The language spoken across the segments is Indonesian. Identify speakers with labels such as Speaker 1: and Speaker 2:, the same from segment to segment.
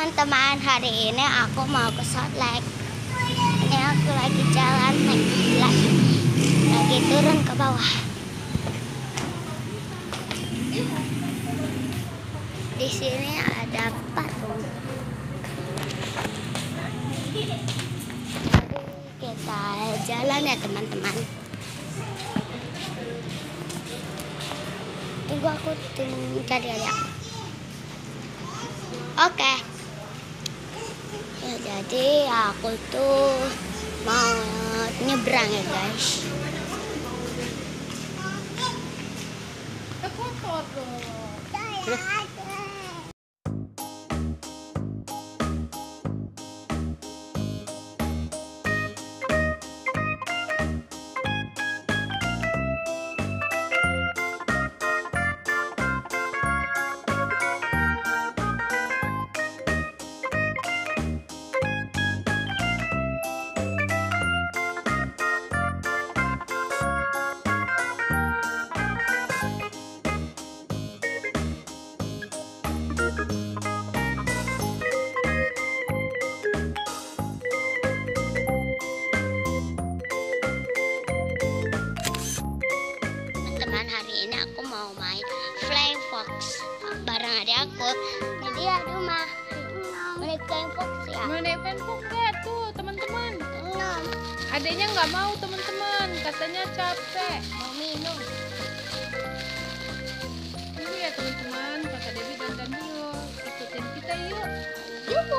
Speaker 1: teman-teman, hari ini aku mau ke Salt Lake. Ini aku lagi jalan lagi turun ke bawah. Di sini ada patung. Mari kita jalan ya teman-teman. Tunggu aku cari ya. Oke. Ya, jadi aku tuh mau nyebrang ya guys. Hari ini aku mau main Flying Fox bareng adik aku. Jadi ya rumah main Flying Fox ya.
Speaker 2: Main Flying Fox ya tuh teman-teman. Adiknya nggak mau teman-teman, katanya capek, mau minum. Ini ya teman-teman, kata Debbie dandan dulu. Ikutin kita yuk.
Speaker 1: Yuhu.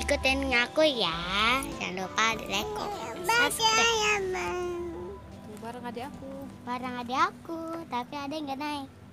Speaker 1: ikutin aku ya. Jangan lupa di like, subscribe.
Speaker 2: Bareng adik aku.
Speaker 1: Barang adik aku, tapi ada yang nggak naik.